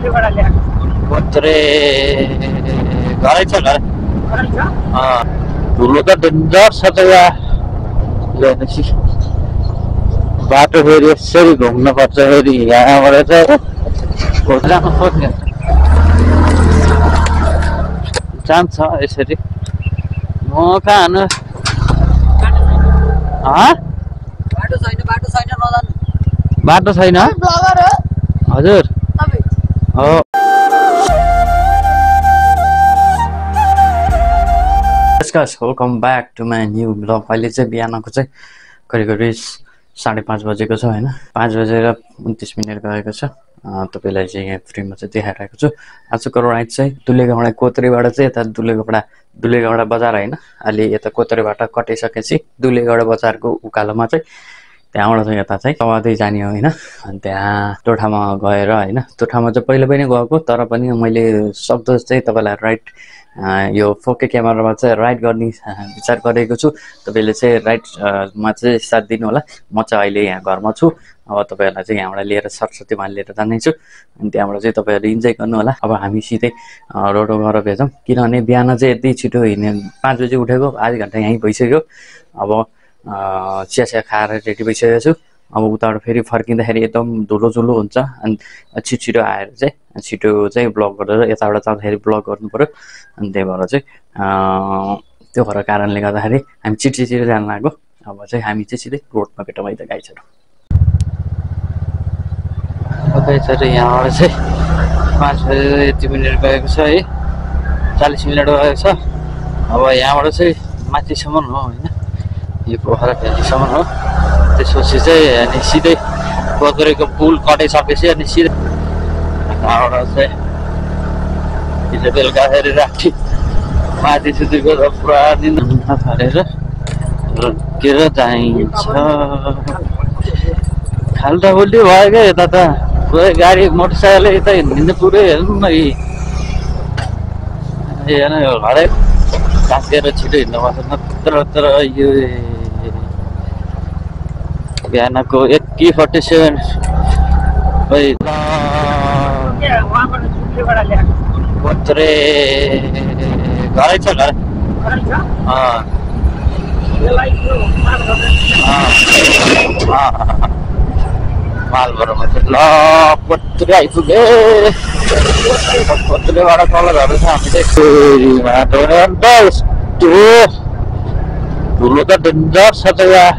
कत्रे घरै छ घर ठुलो त डेन्जर छ त यहाँ बाटो फेरि यसरी घुम्नु पर्छ फेरि यहाँबाट चाहिँ खोज्न खोज्ने जान्छ यसरी म कहाँ बाटो छैन हजुर हो welcome back to my new blog. अहिले चाहिँ बिहानको चाहिँ करिब 5:30 बजेको छ होइन, 5:29 गएको छ। तपाईँलाई चाहिँ यहाँ फ्रीमा चाहिँ देखाइरहेको छु। आजको राइड चाहिँ दुलेगौडा कोत्रेबाट चाहिँ यता दुलेगौडा बजार होइन, अहिले यता कोत्रेबाट कटिसकेपछि दुलेगौडा बजारको उकालोमा चाहिँ त्यहाँबाट चाहिँ यता चाहिँ तवादै जाने हो होइन। अनि त्यहाँ त्यो ठाउँमा गएर होइन, त्यो ठाउँमा चाहिँ पहिले पनि गएको, तर पनि मैले सक्दो चाहिँ तपाईँलाई राइड यो 4K क्यामेरामा चाहिँ राइड गर्ने विचार गरेको छु। तपाईँले चाहिँ राइडमा चाहिँ साथ दिनु होला। म चाहिँ अहिले यहाँ घरमा छु, अब तपाईँहरूलाई चाहिँ यहाँबाट लिएर सरस्वतीमा लिएर जानेछु। अनि त्यहाँबाट चाहिँ तपाईँहरू इन्जोय गर्नु होला। अब हामी सिधै रोडो गएर भेटौँ, किनभने बिहान चाहिँ यति छिटो हिँड्ने 5 बजी उठेको, आधी घन्टा यहीँ भइसक्यो। अब चिया खाएर रेडी भइसकेको छु। अब उताबाट फेरि फर्किँदाखेरि एकदम धुलो हुन्छ। अनि छिटो आएर चाहिँ छिटो चाहिँ ब्लग गरेर यताबाट जाँदाखेरि ब्लग गर्नु पऱ्यो। अनि त्यही भएर चाहिँ त्यो भएर कारणले गर्दाखेरि हामी छिटो जान लागेको। अब चाहिँ हामी चाहिँ सिधै रोडमा भेटौँ है त गाइजहरू। गाइजहरू यहाँबाट चाहिँ 5:30 गएको छ है, 40 मिनट गएको छ। अब यहाँबाट चाहिँ माथिसम्म हो होइन, यो पोखरा भ्यालीसम्म हो। त्यसपछि चाहिँ अनि सिधै कोत्रेको पुल कटिसकेपछि अनि सिधै त्यहाँबाट चाहिँ बेलुका फेरि राति माथि सुतिको त पुरा दिन फरेर रोकेर जाइन्छ। खाल्टा उल्टी भयो क्या यता त, पुरै गाडी मोटरसाइकल यता हिँड्नु पुरै हेर्नु न हेर्नु घरै काटेर छिटो हिँड्नुपर्छ, नत्र यो बिहानको 1:47 कोत्रे घरै छ घर मालबरमा चाहिँ ल कोत्रे आइपुगे। कोत्रेबाट तल झर्दैछ हामी चाहिँ बाटो अन्त यस्तो ठुलो त डेन्जर छ त यहाँ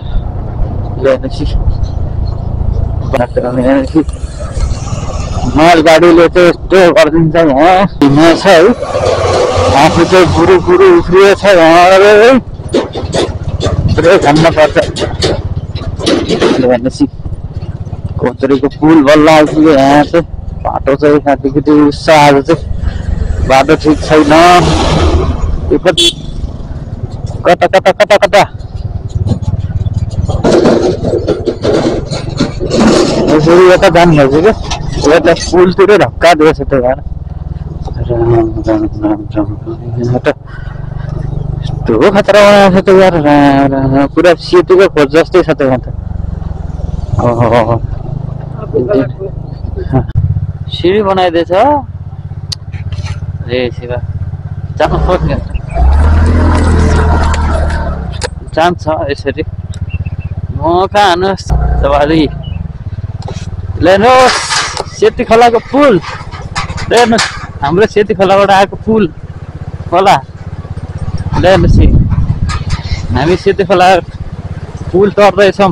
मालगाडीले चाहिँ यस्तो गरिदिन्छ यहाँ हिँड्ने छ है। आफू चाहिँ बुरु उफ्रिएको छ यहाँबाट है, पुरै खान्न पर्छ भनेपछि। कोत्रेको पुल बल्ल आइपुग्यो यहाँ चाहिँ। बाटो चाहिँ साथीकिटी उस आज चाहिँ बाटो ठिक छैन, कता यसरी यता जानुभएछ क्या, यता पुलतिर धक्का दिएछ त यार। यस्तो खतरा बनाएको छ त यार, पुरा सेतुको खोज जस्तै छ त यहाँ त। सिँढी बनाइदिएछ रे शिवा, जानु खोज्ने जान्छ यसरी। म कहाँ हान्नुहोस् तपाईँले हेर्नुहोस्, सेती खोलाको पुल हेर्नुहोस्, हाम्रो सेती खोलाबाट आएको पुल खोला हेर्नुहोस्। हामी सेती खोला पुल तर्दैछौँ,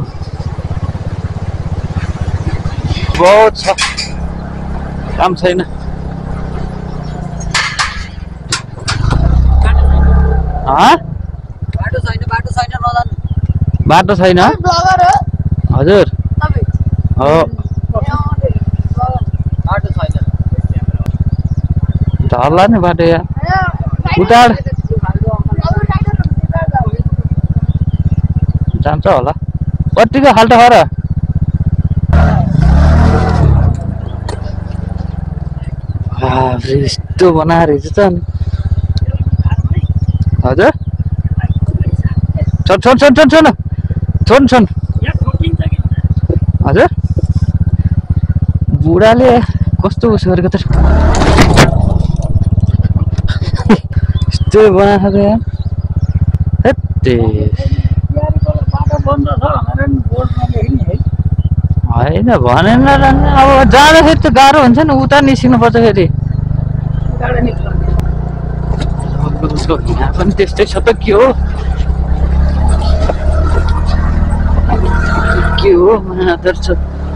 बहुत छ काम छैन। बाटो छैन हजुर हो, झर्ला नि बाटो यहाँ उता जान्छ होला कतिको खाल्टो खर। यस्तो बनाएर हिजो त हजुर छोड हजुर। बुढाले कस्तो उसो गरेको त यस्तो बनाएको यार हेत्ते होइन भनेन अब जाँदाखेरि त गाह्रो हुन्छ नि उता निस्किनु पर्छ फेरि यहाँ पनि त्यस्तै छ त के हो मादर छ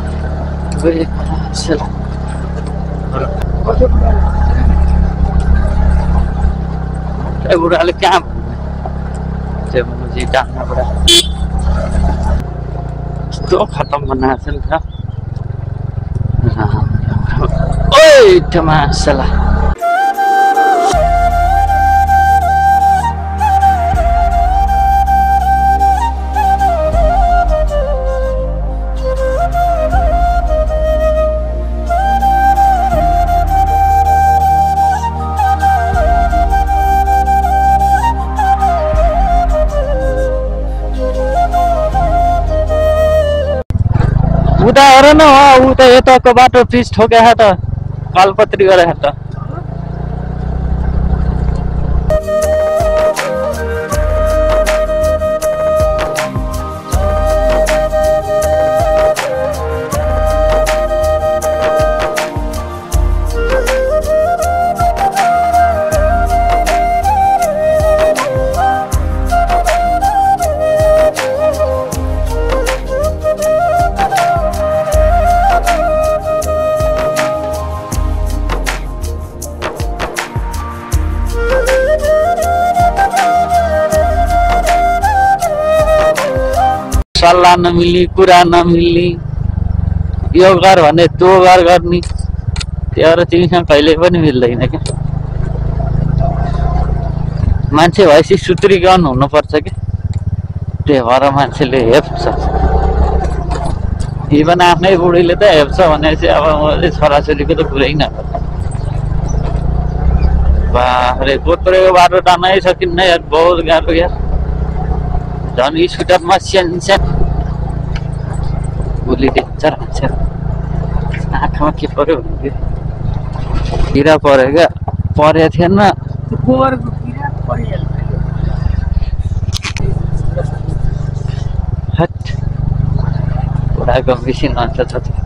बुढाले कहाँ यस्तो खतम बनाएको छ नि त ओइ टमासला उता हेर न उता यताको बाटो पिच ठोक्या त कालपत्री गरे त सल्लाह नमिल्ने कुरा नमिल्ने यो गर भने त्यो गर गर्ने त्यो तिमीसँग कहिले पनि मिल्दैन क्या मान्छे भएपछि सुत्रीकरण हुनुपर्छ कि त्यही भएर मान्छेले हेप्छ इभन आफ्नै बुढीले त हेप्छ भनेपछि अब मैले छोराछोरीको त कुरै नगर बाख्रे कोत्रेको बाटो टानै सकिन्न यार बहुत गाह्रो यार झन् स्कुटरमा स्यान गोली डेन्जर हान्छ आँखामा के पर्यो भने किरा पऱ्यो क्या परेको थिएन बुढाको मिसिन भन्छ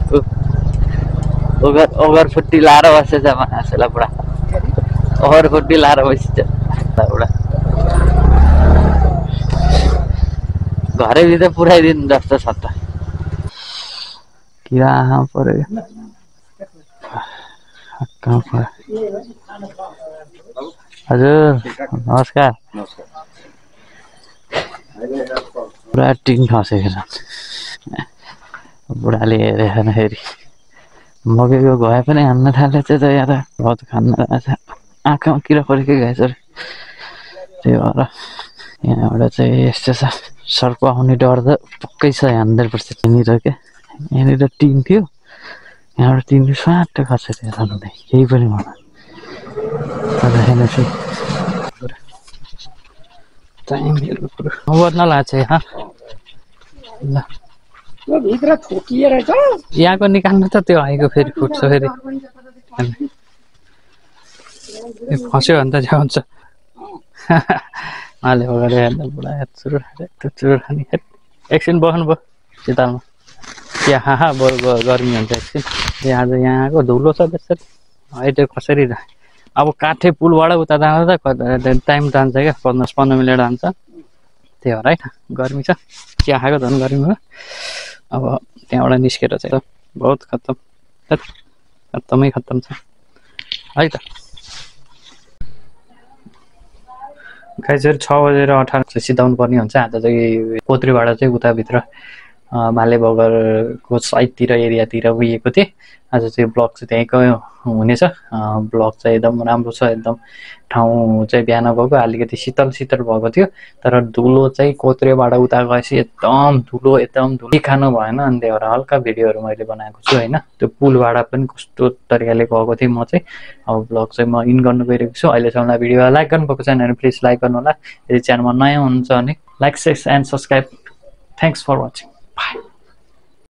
ओभरफुट्टी लाएर बसेछ मान्छेलाई बुढा ओभरफुट्टी लाएर बसिन्छ बुढा घरैभित्र पुऱ्याइदिनु जस्तो छ त किरा आँखा पऱ्यो हजुर नमस्कार पुरा टिन खसेको छ बुढाले हेरेन फेरि मकैको गए पनि हान्न थालेछ त यहाँ त बहुत खान्न रहेछ आँखामा किरा परेकै गएछ त्यही भएर यहाँबाट चाहिँ यस्तो छ सर्प आउने डर त पक्कै छ 100% यहाँनिर क्या यहाँनिर टिन थियो यहाँबाट टिन स्वाट खसेर हेर्दै केही पनि भएन बद्न लाग्छ यहाँ ल यहाँको निकाल्नु त त्यो आएको फेरि फुट्छ फेरि फस्यो भने त ज्याउ हुन्छ उहाँले अगाडि हेर्दा बुढा चुरो खाने एकछिन बस्नु भयो सितालमा यहाँ गर्मी हुन्छ एकछिन यहाँ चाहिँ यहाँको धुलो छ त्यसरी अहिले कसरी अब काठे पुलबाट उता जाँदा त टाइम जान्छ क्या 15 मिनट जान्छ त्यही भएर होइन गर्मी छ चिया खाएको झन् गर्मी भयो अब त्यहाँबाट निस्केर चाहिँ बहुत खत्तमै खत्तम छ है त गाई चाहिँ 6:18 सिधाउनु पर्ने हुन्छ आज चाहिँ कोत्रीबाट चाहिँ उताभित्र माले बगरको साइडतिर एरियातिर गएको थिएँ आज चाहिँ ब्लग चाहिँ त्यहीँको हुनेछ ब्लग चाहिँ एकदम राम्रो छ एकदम ठाउँ चाहिँ बिहान गएको अलिकति शीतल भएको थियो तर धुलो चाहिँ कोत्रेबाट उता गएपछि एकदम धुलो खानु भएन अनि त्यही भएर हल्का भिडियोहरू मैले बनाएको छु होइन त्यो पुलबाट पनि कस्तो तरिकाले गएको थिएँ म चाहिँ अब ब्लग चाहिँ म इन गर्नु गइरहेको छु अहिलेसम्म भिडियोलाई लाइक गर्नुभएको छैन भने प्लिज लाइक गर्नु होला यदि च्यानलमा नयाँ हुनुहुन्छ भने like share and subscribe thanks for watching by